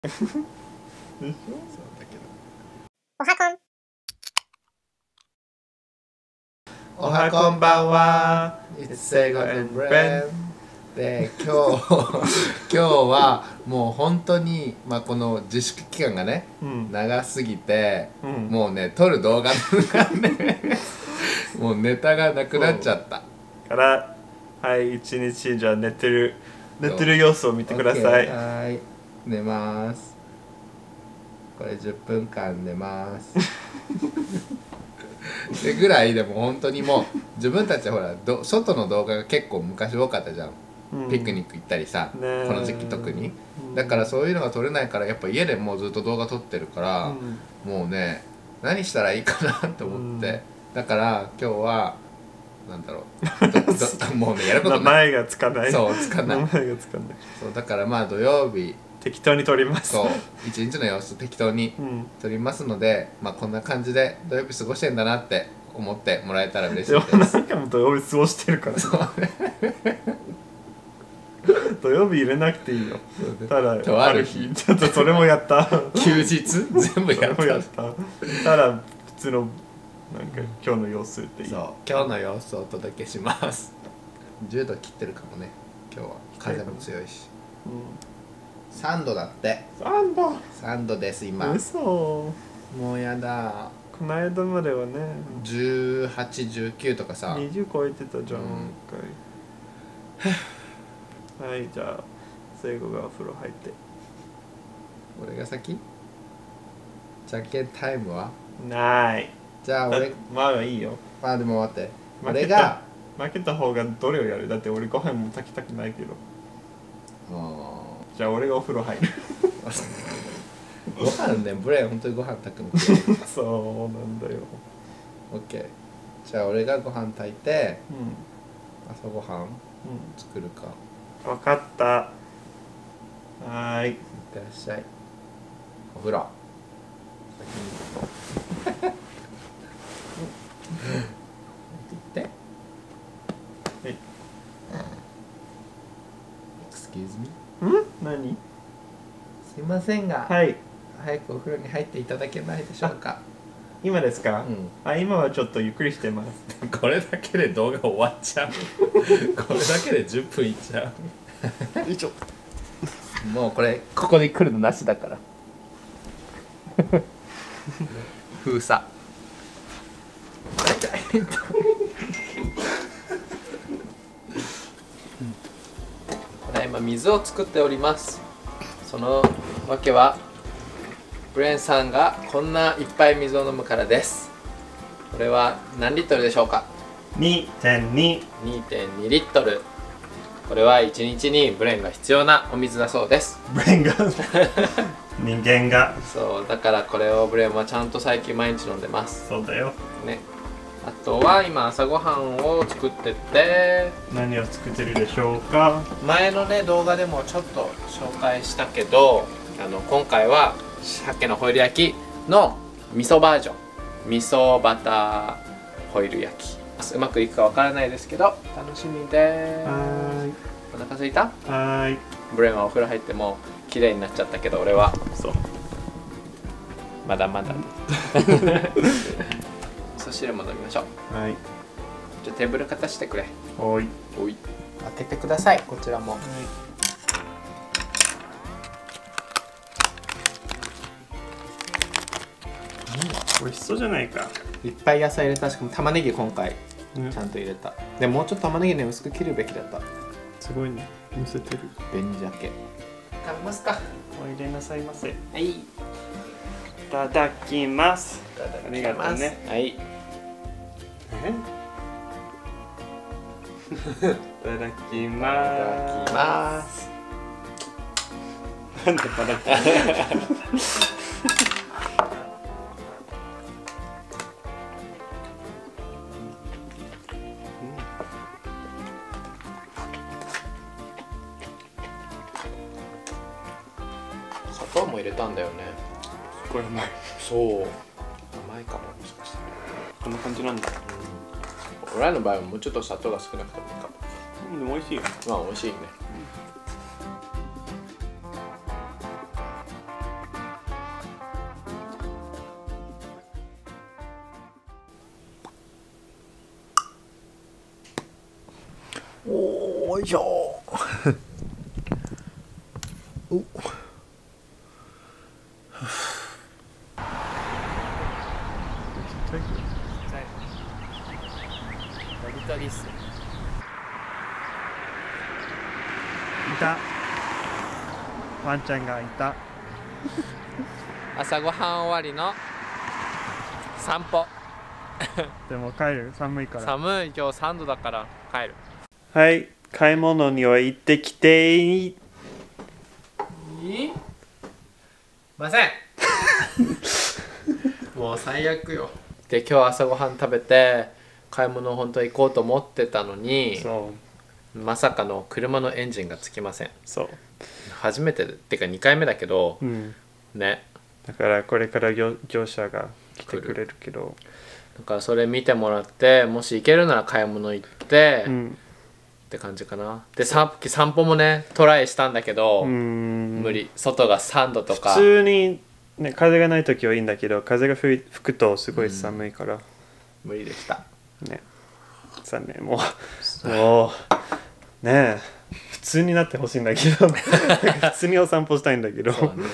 でしょ？そうだけど。 おはこん。 おはこんばんは。It's Seigo and Bren で今日はもう本当にこの自粛期間がね、長すぎて、もうね撮る動画がねもうネタがなくなっちゃったからはい一日じゃあ寝てる様子を見てください。 はい寝ます。これ10分間寝ますでぐらいでも本当にもう自分たちはほら外の動画が結構昔多かったじゃん、ピクニック行ったりさ、この時期特に、だからそういうのが撮れないからやっぱ家でもうずっと動画撮ってるから、もうね何したらいいかなと思って、だから今日はなんだろうもうねやることない、 前がつかない、 そうつかない、 前がつかない、 そうだから土曜日適当に撮ります。 そう一日の様子適当に撮りますので、こんな感じで土曜日過ごしてんだなって思ってもらえたら嬉しいです。 何回も土曜日過ごしてるから土曜日入れなくていいよ。ただとある日ちょっとそれもやった休日全部やったただ普通のなんか今日の様子っていい。 そう今日の様子をお届けします。10度切ってるかもね今日は。風も強いし、3度だって。3度です今。 嘘。 もうやだ。 この間まではね 18、19とかさ 20超えてたじゃん、はい、じゃあ聖子がお風呂入って。 俺が先？じゃけんタイムはない。 じゃあ俺いいよ。 でも待って、俺が負けた方がどれをやる？だって俺ご飯も炊きたくないけど。じゃあ俺がお風呂入るご飯ね、ブレン本当にご飯炊くのそうなんだよ。 オッケー。じゃあ俺がご飯炊いて、朝ごはん作るか。 分かった。はい。いってらっしゃい。お風呂。先に。行って。 はい。 Excuse me。 何？ すいませんが。 はい。 早くお風呂に入っていただけないでしょうか。 今ですか？今はちょっとゆっくりしてますこれだけで動画終わっちゃうこれだけで10分いっちゃうよいしょ。もうここで来るのなしだから封鎖ただいま水を作っております。そのわけはブレンさんがこんないっぱい水を飲むからです。これは何リットルでしょうか？ 2.2 2.2 リットル。これは1日にブレンが必要なお水だそうです。 ブレンが人間がそうだからこれをブレンはちゃんと最近毎日飲んでます。 そうだよね。あとは今朝ごはんを作ってて、 何を作ってるでしょうか？ 前のね動画でもちょっと紹介したけど、今回は鮭のホイル焼きの味噌バージョン、味噌バターホイル焼き。うまくいくかわからないですけど楽しみです。お腹すいた？ブレンはお風呂入っても綺麗になっちゃったけど俺はそうまだまだ味噌汁も飲みましょう。じゃあテーブル片してくれ。 おい開けてください。こちらも。 美味しそうじゃないか。 いっぱい野菜入れた。しかも玉ねぎ今回ちゃんと入れた。でもうちょっと玉ねぎね薄く切るべきだった。 すごいね、乗せてる。 紅鮭食べますか？ お入れなさいませ。 はい、いただきます。ありがとうね。 はい。 いただきます。なんでただきます。 砂糖も入れたんだよね。 すごい甘い。 そう。甘いかも、もしかして。 こんな感じなんだ。 俺らの場合はもうちょっと砂糖が少なくてもいいかも。 でも美味しいよ。 美味しいね。 おいしょおっいたワンちゃんがいた朝ごはん終わりの散歩でも帰る寒いから寒い今日3度だから帰るはい買い物には行ってきていませんもう最悪よで今日朝ごはん食べて買い物本当は行こうと思ってたのにそうまさかの車のエンジンがつきませんそう初めてってか2回目だけど、ねだからこれから業者が来てくれるけどだからそれ見てもらってもし行けるなら買い物行って、って感じかなでさっき散歩もねトライしたんだけど無理外が3度とか普通に、ね、風がない時はいいんだけど風が吹くとすごい寒いから、 無理でしたね残念もうね普通になってほしいんだけど普通にお散歩したいんだけどそうだね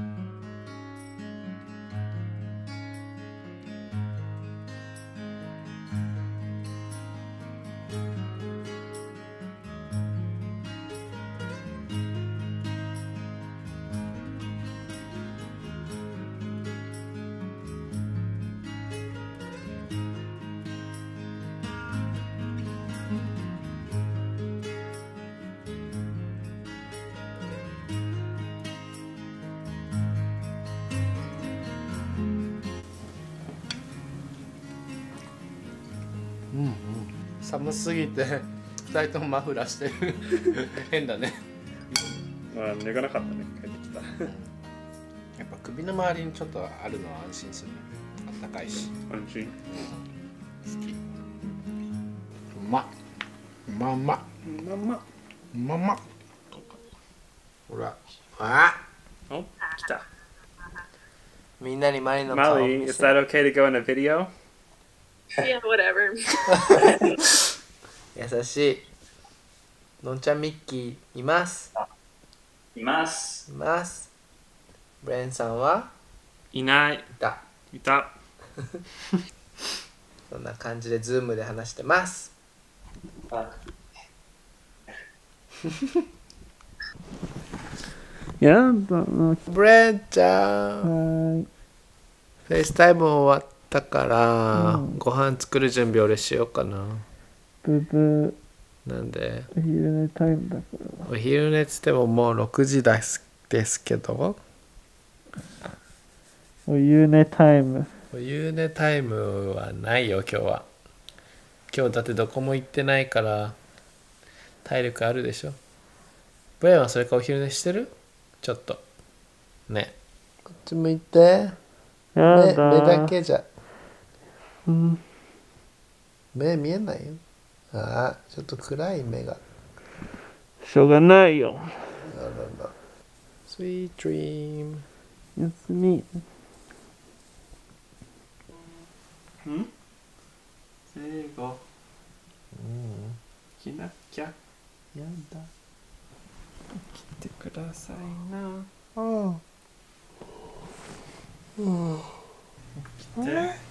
寒すぎて2人ともマフラーしてる変だねまあ脱がなかったね帰ってきたやっぱ首の周りにちょっとあるのは安心するあったかいし安心好きうまっうまうまうまうまほらお来たみんなにマリの顔を見 Molly, せ is that okay to go in a video? Yeah, whatever. 優しいのんちゃんミッキーいますいますいますブレンさんはいないだいたそんな感じでズームで話してますやだブレンちゃんフェイスタイム終わったから、ご飯作る準備俺しようかなブブなんでお昼寝タイムだからお昼寝つってももう6時ですけどお夕寝タイムお夕寝タイムはないよ今日だってどこも行ってないから体力あるでしょブレンはそれかお昼寝してるちょっとねこっち向いて目だけじゃ目見えないよああちょっと暗い目がしょうがないよ Sweet dream 休み最後着なきゃやだ来てくださいな来て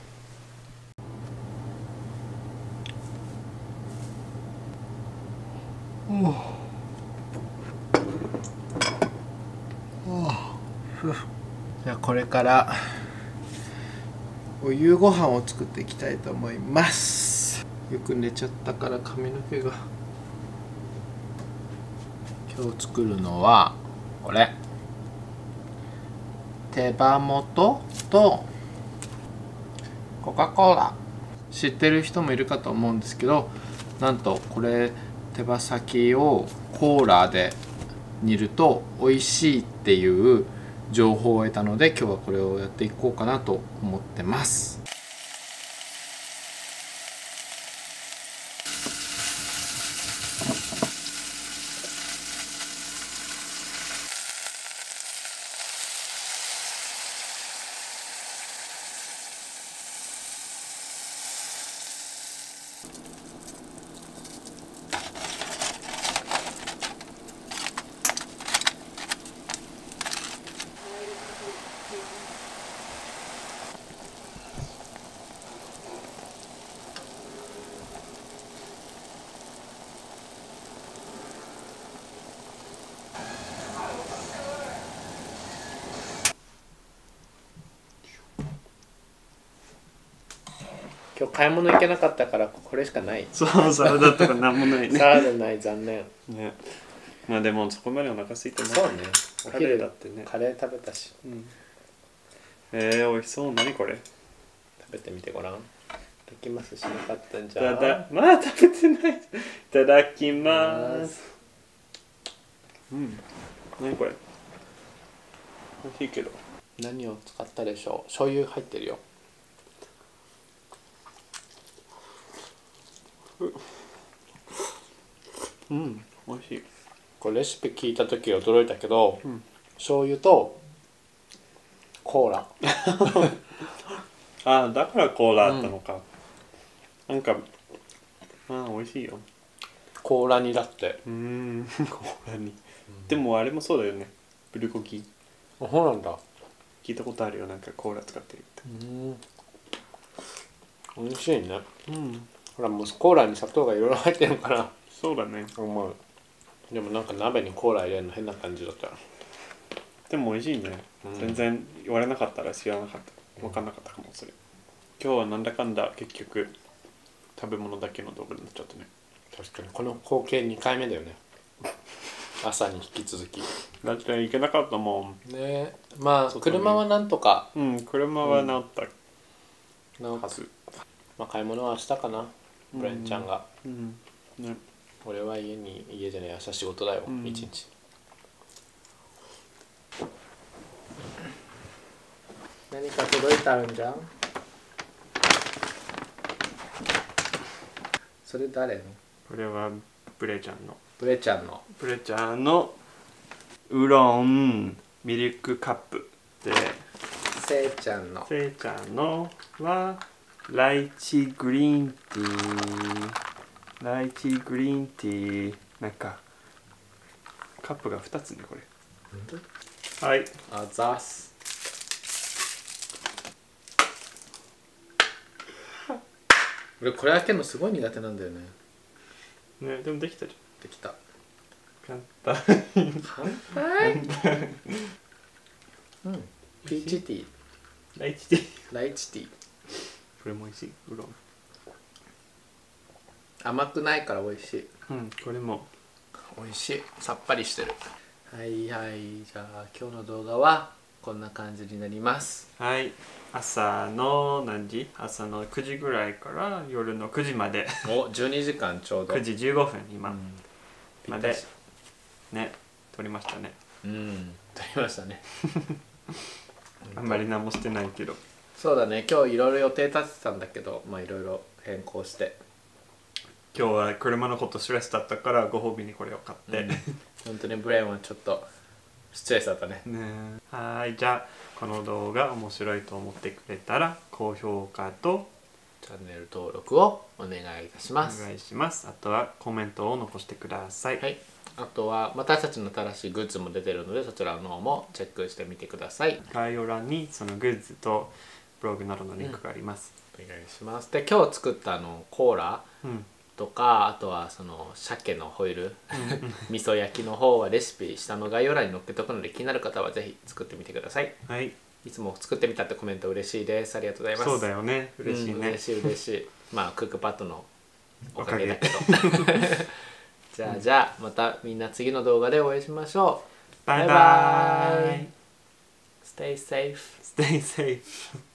じゃあこれからお夕ご飯を作っていきたいと思いますよく寝ちゃったから髪の毛が今日作るのはこれ手羽元とコカ・コーラ知ってる人もいるかと思うんですけどなんとこれ手羽先をコーラで煮ると美味しいっていう情報を得たので今日はこれをやっていこうかなと思ってます今日買い物行けなかったからこれしかない。 そうサラダとかなんもないね。 サラダない残念。 ね。まあでもそこまでお腹空いてない。 そうね。おカレー昼だってね。 カレー食べたし。 美味しそう。何これ？ 食べてみてごらん。いただきますしなかったんじいたゃ。 だまだ食べてない。いただきます。何これ？美味しいけど。 何を使ったでしょう。醤油入ってるよ。 美味しい。 これレシピ聞いた時驚いたけど、醤油とコーラ。 ああ、だからコーラあったのか。なんか、美味しいよ。 コーラ煮だって。 コーラに。でもあれもそうだよね。ブルゴギ。 あ、そうなんだ。 聞いたことあるよ。なんかコーラ使ってるって。 美味しいね。ほらもうコーラに砂糖がいろいろ入ってるからそうだね。 思う。でもなんか鍋にコーラ入れるの変な感じだった。 でも美味しいね。全然言われなかったら知らなかった。分かんなかったかもそれ。今日はなんだかんだ結局食べ物だけの動画になっちゃったね。 確かにこの光景2回目だよね。朝に引き続き。 だって行けなかったもん。 ね。まあ車はなんとか。 車は治ったはず。まあ買い物は明日かな。ブレンちゃんが。 ね。 俺は家じゃない、明日仕事だよ、一日。何か届いたんじゃん。それ誰の？ これはブレちゃんの。 ブレちゃんの。 ブレちゃんのウーロンミルクカップで、 せいちゃんの。 せいちゃんのはライチグリーンティー。ライチグリーンティー。なんかカップが2つねこれ。はい。 あざす。俺これ開けるのすごい苦手なんだよね。 ね、でもできたじできた。 ゃん。簡単。 乾杯。ピーチティー。 ライチティー。 ライチティー。 これも美味しい。ウーロン。 甘くないから美味しい。 これも美味しい。さっぱりしてる。はいはい、じゃあ今日の動画はこんな感じになります。 はい。朝の何時？朝の9時ぐらいから夜の9時まで。 お、12時間ちょうど。 9時15分今までね、撮りましたね。 撮りましたね。 あんまり何もしてないけど。 そうだね、今日いろいろ予定立ててたんだけど、まあいろいろ変更して。 今日は車のことストレスだったからご褒美にこれを買って、 本当にブレンはちょっとストレスだったね。 はい、じゃあこの動画面白いと思ってくれたら高評価とチャンネル登録をお願いいたします。 お願いします。あとはコメントを残してください。 はい、あとは私たちの新しいグッズも出てるので、そちらの方もチェックしてみてください。 概要欄にそのグッズとブログなどのリンクがあります。 お願いします。で、今日作ったコーラとか、あとはその鮭のホイル味噌焼きの方はレシピ下の概要欄に載っけとくので、気になる方はぜひ作ってみてください。 はい。 いつも作ってみたってコメント嬉しいです。ありがとうございます。 そうだよね。嬉しいね。 嬉しい嬉しい。まあクックパッドのおかげだけど。じゃあまたみんな次の動画でお会いしましょう。 バイバイ。 Stay safe. Stay safe.